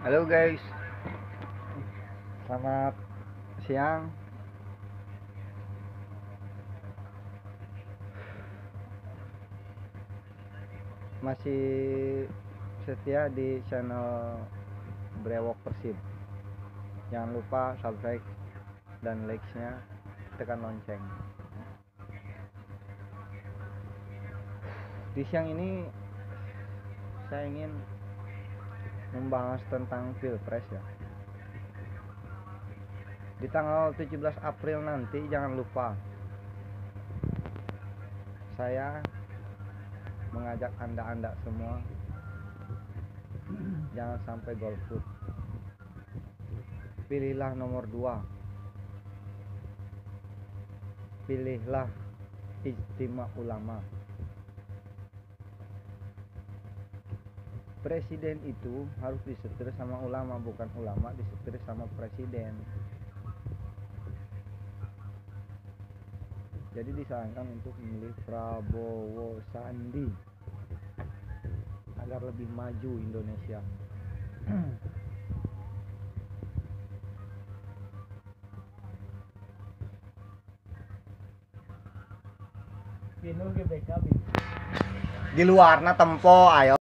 Halo guys, selamat siang. Masih setia di channel Brewok Persib. Jangan lupa subscribe dan like-nya, tekan lonceng. Di siang ini saya ingin membahas tentang Pilpres ya. Di tanggal 17 April nanti jangan lupa saya mengajak anda semua jangan sampai golput. Pilihlah nomor 2. Pilihlah Ijtima Ulama. Presiden itu harus disetir sama ulama, bukan ulama disetir sama presiden. Jadi disarankan untuk memilih Prabowo Sandi agar lebih maju Indonesia. Di luarna tempo ayo